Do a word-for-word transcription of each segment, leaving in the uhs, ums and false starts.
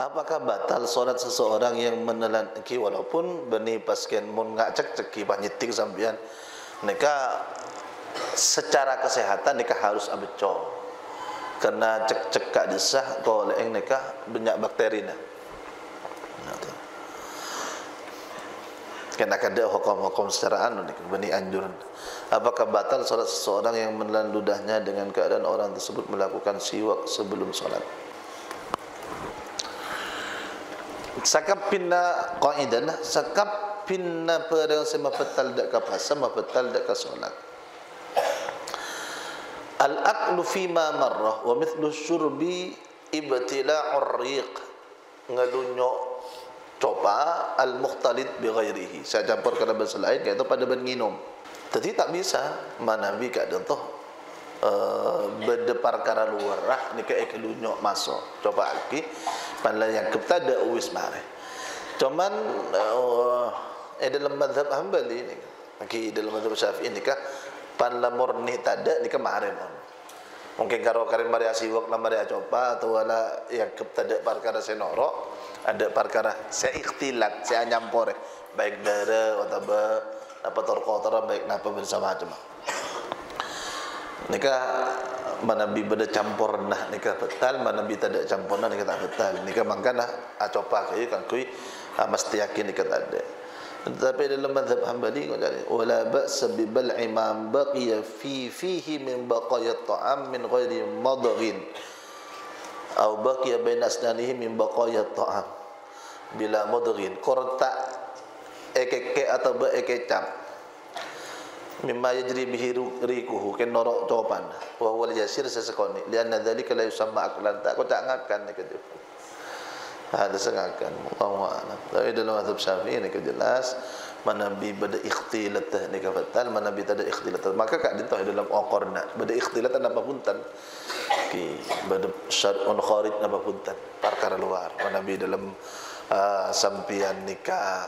apakah batal solat seseorang yang menelan ki walaupun beni pasken mun ngak cek ceki panyitik sampean nika secara kesehatan nika harus abeco karena cek cek kak desah ko leeng nika banyak bakteri na kena kada hukum-hukum secara anu nika beni anjuran. Apakah batal solat seseorang yang menelan ludahnya dengan keadaan orang tersebut melakukan siwak sebelum solat? Sakap pinna qaidan sakap pinna perang sama petal dak ka pasal ma petal dak ka solat. Al aqlu fi ma marrah wa mithlu syurbi ibtila'ur riq ngalunyo coba al mukhtalit bi ghairihi. Saya campur kana bahasa lain iaitu pada benginum. Jadi tak bisa manabi ka contoh uh, berdepar kara luar rah ni ka ekelunyo masuk. Coba lagi panla yang kepada uwis mare. Cuman uh, eh dalam mazhab Hambali ni lagi dalam mazhab Syafi'i ni ka panla murni tada ni ka mare mon. Mungkin karo karin mari asiwak la mari coba atau wala yang kepada perkara senoro ada perkara saya ikhtilat saya nyampor baik darah atau apa kotor baik napa bersama macam nikah mana bi beda campur nah nikah betal mana bi tidak campur nah nikah tak betal nikah mangkana acopa kaya kan kui mesti yakin nikah tak ada. Tetapi dalam mazhab Hambali kau cari wala ba'sa bi bal'i ma baqiya fi fihi min baqayat ta'am min ghairi madghin au baqiya baina asnanihi min baqayat ta'am bila madghin korta ekeke atau be ekecap mimma yajri bihi riquhu ken norok copan wa huwa al-yasir sesekoni lianna dzalika la yusamma aklan tak kau tak ngakan ni gitu. Ada sengakan Allahu a'lam. Tapi dalam mazhab Syafi'i ni jelas mana bi bada ikhtilat ni ka batal mana bi tada ikhtilat maka kak ditah dalam aqarna bada ikhtilat apa punten ki bada syar'un kharij apa punten perkara luar mana bi dalam uh, sampian nikah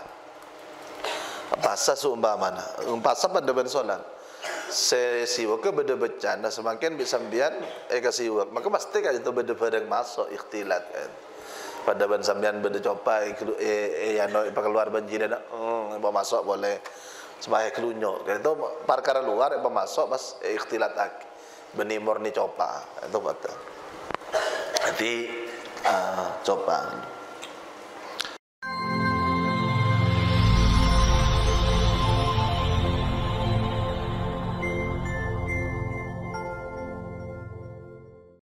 pasal seumpamana pasal pada ben solat sesiwak ke beda becanda semakin bisa sambian eh kasiwak maka pasti kan itu beda bareng masuk ikhtilat kan pada ban sambian beda copai eh eh ya no keluar banjir ada hmm bawa masuk boleh sebagai kelunyo kan itu perkara luar apa masuk pas eh, ikhtilat ak beni murni copa itu betul jadi uh, copa